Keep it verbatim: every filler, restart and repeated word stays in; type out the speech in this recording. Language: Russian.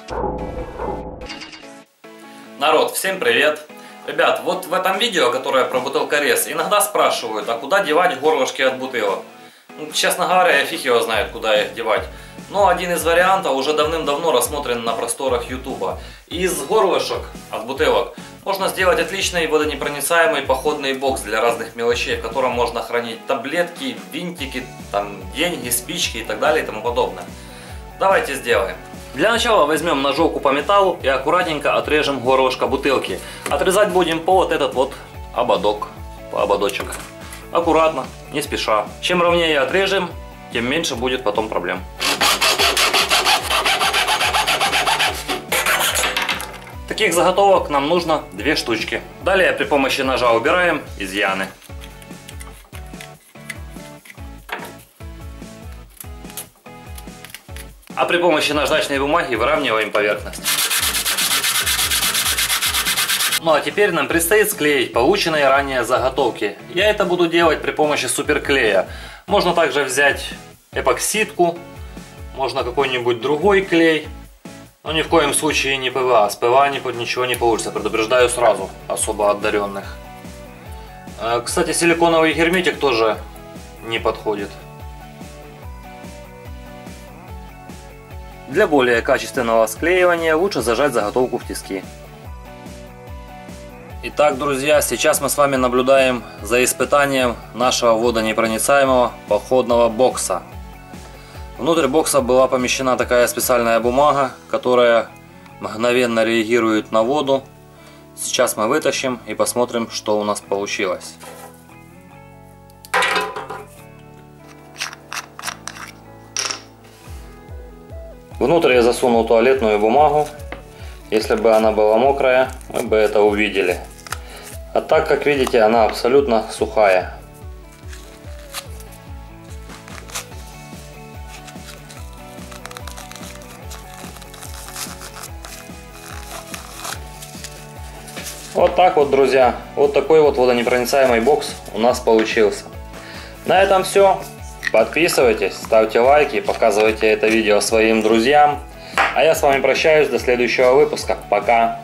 Народ, всем привет! Ребят, вот в этом видео, которое про бутылкорез, иногда спрашивают, а куда девать горлышки от бутылок? Ну, честно говоря, я фиг его знает, куда их девать. Но один из вариантов уже давным-давно рассмотрен на просторах ютуба. Из горлышек от бутылок можно сделать отличный водонепроницаемый походный бокс для разных мелочей, в котором можно хранить таблетки, винтики, там, деньги, спички и так далее и тому подобное. Давайте сделаем. Для начала возьмем ножовку по металлу и аккуратненько отрежем горлышко бутылки. Отрезать будем по вот этот вот ободок, по ободочек. Аккуратно, не спеша. Чем ровнее отрежем, тем меньше будет потом проблем. Таких заготовок нам нужно две штучки. Далее при помощи ножа убираем изъяны. А при помощи наждачной бумаги выравниваем поверхность. Ну а теперь нам предстоит склеить полученные ранее заготовки. Я это буду делать при помощи суперклея. Можно также взять эпоксидку, можно какой-нибудь другой клей. Но ни в коем случае не ПВА. С ПВА ничего не получится, предупреждаю сразу, особо одаренных. Кстати, силиконовый герметик тоже не подходит. Для более качественного склеивания лучше зажать заготовку в тиски. Итак, друзья, сейчас мы с вами наблюдаем за испытанием нашего водонепроницаемого походного бокса. Внутрь бокса была помещена такая специальная бумага, которая мгновенно реагирует на воду. Сейчас мы вытащим и посмотрим, что у нас получилось. Внутрь я засунул туалетную бумагу. Если бы она была мокрая, мы бы это увидели. А так, как видите, она абсолютно сухая. Вот так вот, друзья. Вот такой вот водонепроницаемый бокс у нас получился. На этом все. Подписывайтесь, ставьте лайки, показывайте это видео своим друзьям. А я с вами прощаюсь до следующего выпуска. Пока!